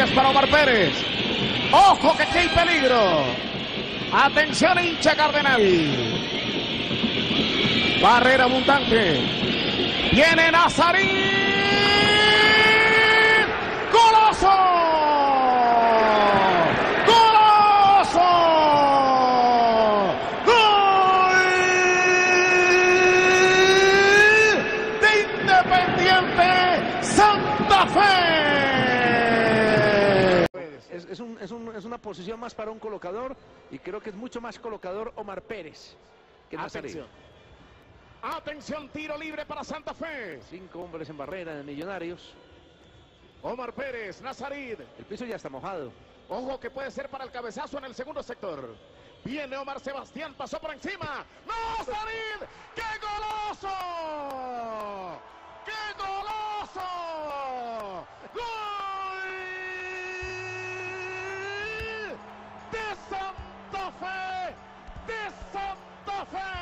es para Omar Pérez. ¡Ojo que aquí hay peligro! ¡Atención, hincha cardenal! Barrera abundante. ¡Viene Nazarín! ¡Golazo! ¡Golazo! ¡Gol de Independiente Santa Fe! Es una posición más para un colocador y creo que es mucho más colocador Omar Pérez que Nazarín. Atención, tiro libre para Santa Fe. 5 hombres en barrera de Millonarios. Omar Pérez, Nazarín. El piso ya está mojado. Ojo que puede ser para el cabezazo en el segundo sector. Viene Omar Sebastián, pasó por encima. ¡Nazarín! ¡Qué golazo! ¡Qué golazo! ¡Gol de Santa Fe! ¡De Santa Fe!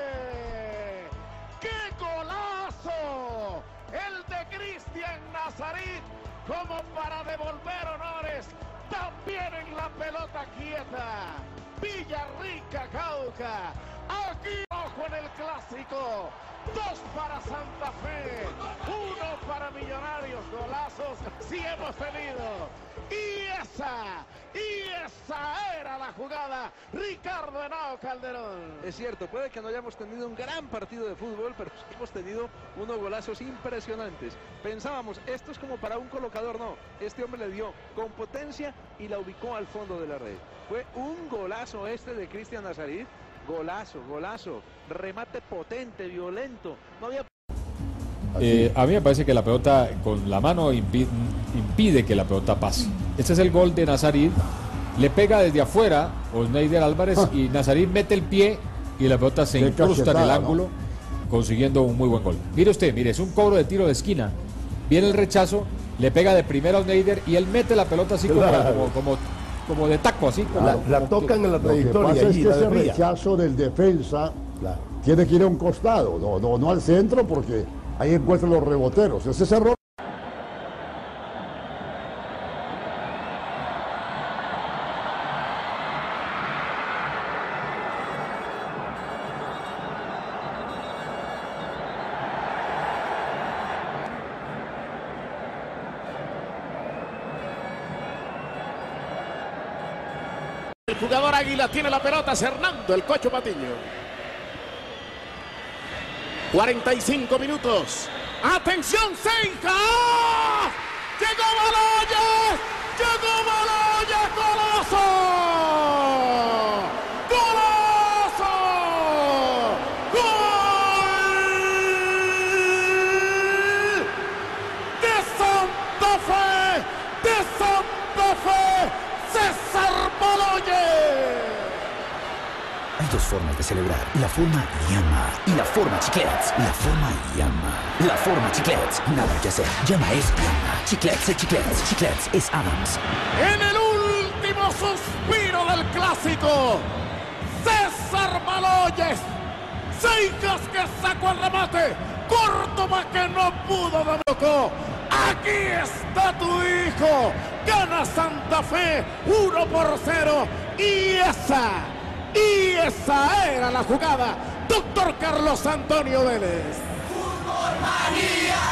¡Qué golazo! El de Cristian Nazarín, como para devolver honores, también en la pelota quieta. Villarrica, Cauca, aquí ojo en el clásico. 2 para Santa Fe, 1 para Millonarios. Golazos sí hemos tenido. Y esa era la jugada. Ricardo Henao Calderón. Es cierto, puede que no hayamos tenido un gran partido de fútbol, pero hemos tenido unos golazos impresionantes. Pensábamos, esto es como para un colocador, no. Este hombre le dio con potencia y la ubicó al fondo de la red. Fue un golazo este de Cristian Nazarín. Golazo, remate potente, violento. No había... A mí me parece que la pelota con la mano impide que la pelota pase. Este es el gol de Nazarín. Le pega desde afuera Osneider Álvarez y Nazarín mete el pie y la pelota se incrusta en el ángulo, consiguiendo un muy buen gol. Mire usted, es un cobro de tiro de esquina. Viene el rechazo, le pega de primera a Osneider y él mete la pelota así como de taco, así. La tocan en la trayectoria. Lo que pasa es que ese rechazo del defensa tiene que ir a un costado, no al centro, porque ahí encuentran los reboteros. Ese es error. El jugador Águila tiene la pelota, Hernando el Cocho Patiño. 45 minutos. ¡Atención, Seija! ¡Llegó Baloyes! ¡Llegó Baloyes! ¡Golazo! ¡Golazo! ¡Gol de Santa Fe! ¡De Santa Fe! ¡César Baloyes! Hay 2 formas de celebrar. La forma llama y la forma chiclets. La forma llama. La forma chiclets. Nada que hacer. Llama es llama. Chiclets es chiclets. Chiclets es Adams. En el último suspiro del clásico, César Baloyes. Seijas que sacó el remate. Córdoba que no pudo de bloco. Aquí está tu hijo. Gana Santa Fe 1-0. Y esa era la jugada. Doctor Carlos Antonio Vélez. Fútbol Manía,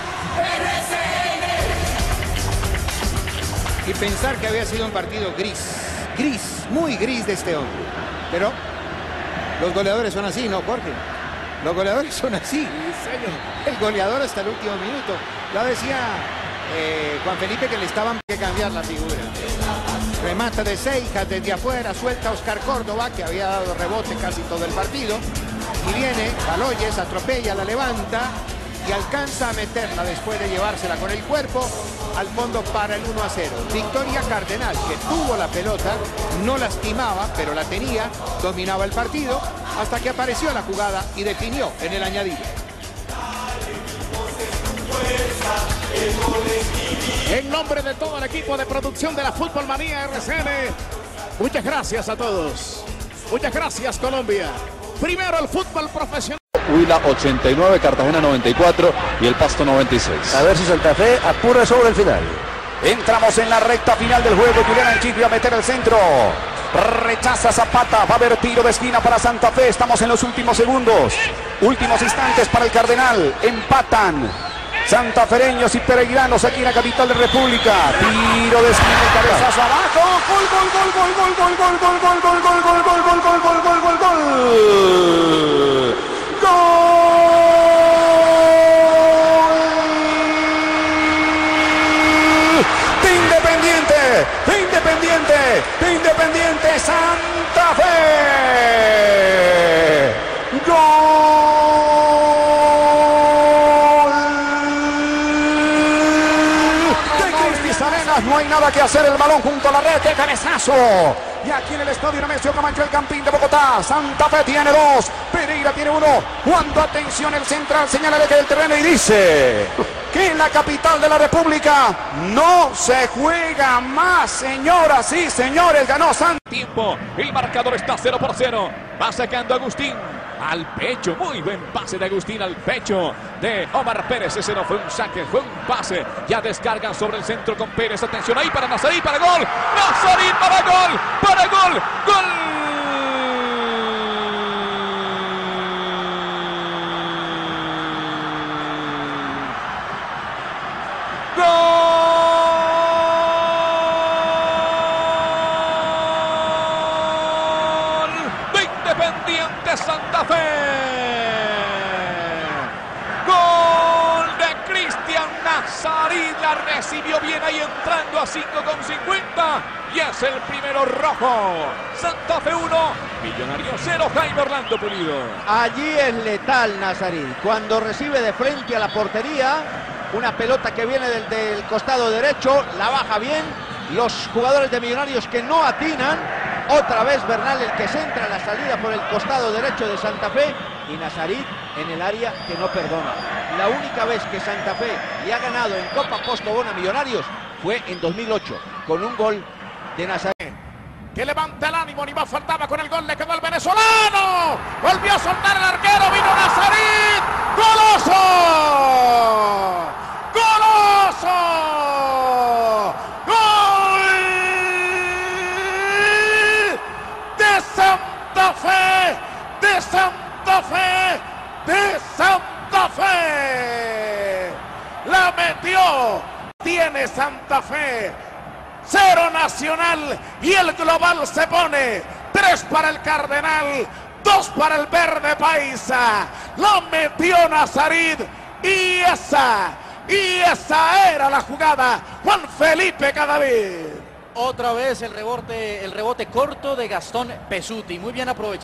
RCN. Y pensar que había sido un partido gris, muy gris de este hombre. Pero los goleadores son así, ¿no, Jorge? Los goleadores son así. Sí, señor. El goleador hasta el último minuto. Ya decía Juan Felipe que le estaban que cambiar la figura. Remata de Seijas desde afuera, suelta a Oscar Córdoba, que había dado rebote casi todo el partido. Y viene Baloyes, atropella, la levanta y alcanza a meterla después de llevársela con el cuerpo al fondo para el 1-0. Victoria Cardenal, que tuvo la pelota, no lastimaba, pero la tenía, dominaba el partido, hasta que apareció la jugada y definió en el añadido. En nombre de todo el equipo de producción de la Fútbol Manía RCN, muchas gracias a todos. Muchas gracias, Colombia. Primero el fútbol profesional. Huila 89, Cartagena 94 y el Pasto 96. A ver si Santa Fe apura sobre el final. Entramos en la recta final del juego. Julián Anchit a meter el centro. Rechaza Zapata. Va a haber tiro de esquina para Santa Fe. Estamos en los últimos segundos. Últimos instantes para el Cardenal. Empatan santafereños y peregrinos aquí en la capital de República. Tiro de esquina, cabezazo abajo. Gol, gol, gol, gol, gol, gol, gol, gol, gol, gol, gol, gol, gol, gol, gol, gol, gol, gol, gol. De Independiente, Santa Fe. Gol de Cristis Arenas. No hay nada que hacer, el balón junto a la red, de cabezazo. Y aquí en el estadio Nemesio Camacho, el Campín de Bogotá, Santa Fe tiene 2, Pereira tiene 1. Cuando atención el central señala el eje del terreno y dice que en la capital de la República no se juega más, señoras y señores. Ganó Santa. Tiempo, el marcador está 0-0. Va sacando Agustín al pecho. Muy buen pase de Agustín al pecho de Omar Pérez. Ese no fue un saque, fue un pase. Ya descargan sobre el centro con Pérez. Atención ahí para Nazarí, para gol. Nazarí para gol, para gol, gol. Independiente Santa Fe. Gol de Cristian Nazarí. La recibió bien ahí entrando a 5,50. Y es el primero rojo. Santa Fe 1, Millonarios 0. Jaime Orlando Pulido. Allí es letal Nazarí. Cuando recibe de frente a la portería, una pelota que viene del costado derecho, la baja bien. Los jugadores de Millonarios que no atinan. Otra vez Bernal el que centra la salida por el costado derecho de Santa Fe. Y Nazarí en el área que no perdona. La única vez que Santa Fe le ha ganado en Copa Postobón a Millonarios fue en 2008 con un gol de Nazarí. Que levanta el ánimo, ni más faltaba con el gol, le quedó el venezolano. Volvió a soltar el arquero, vino Nazarí. ¡Goloso! ¡Goloso! ¡Gol de Santa Fe! ¡De Santa Fe! ¡De Santa Fe! ¡La metió! Tiene Santa Fe. 0 Nacional y el global se pone 3 para el Cardenal, 2 para el Verde Paisa. Lo metió Nazarí y esa era la jugada. Juan Felipe Cadavid. Otra vez el rebote corto de Gastón Pesuti, muy bien aprovechado.